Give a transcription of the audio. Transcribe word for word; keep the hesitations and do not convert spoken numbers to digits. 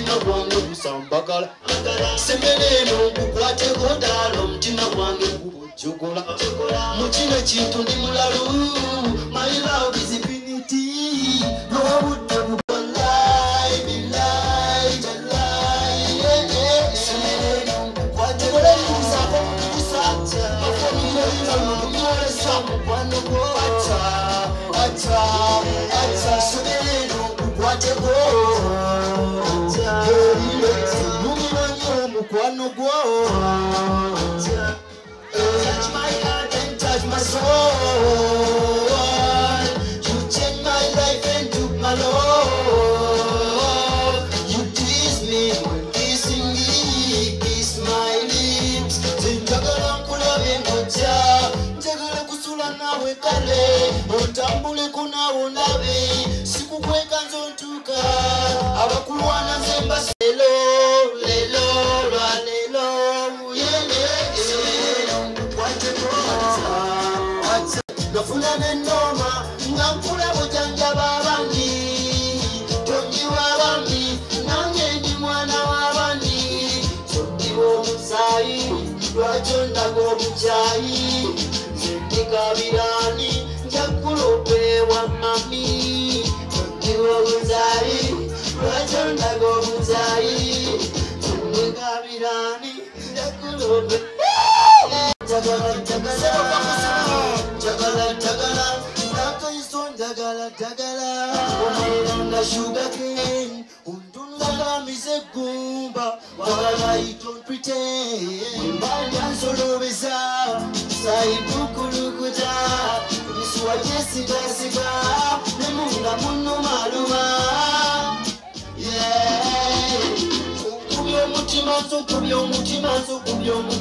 omutima gwange gusambagala semereno gukwate godala omutima gwange gubujugula mu kino kintu ndi mulalu my love is infinity n'obudde bukolai bilai jalai semereno gukwate godala kusanja mafamile y'omulole samukwano gwo acha acha acha semereno gukwate godala mukwano gwo touch my heart and touch my soul. You changed my life and took my love. You tease me when kissing me, kiss my lips. Njagala nkulabe ngoja, njagala kusula nawe kale, otambule kunawe olabe, sikukweka nzontuka, abakulwana nzemba lelo, lelo, lwa lelo, yele. Nafuna nenoma ngankula bujanja babandi tongi wabandi nange ndi mwana wabandi tongi omusayi lwajonda gomujayi zendikabirani njakulopewa mami tongi omusayi lwajonda gomujayi zendikabirani njakulopewa jagala jagala jagala jagala nakaiso jagala jagala omayiranga sugar cane undunga mise gumba wala I don't pretend mbanja nsolobeza saibukulukuta niswa jesiga siga nemunga muno maluma yeah kubyo mutima so kubyo mutima so kubyo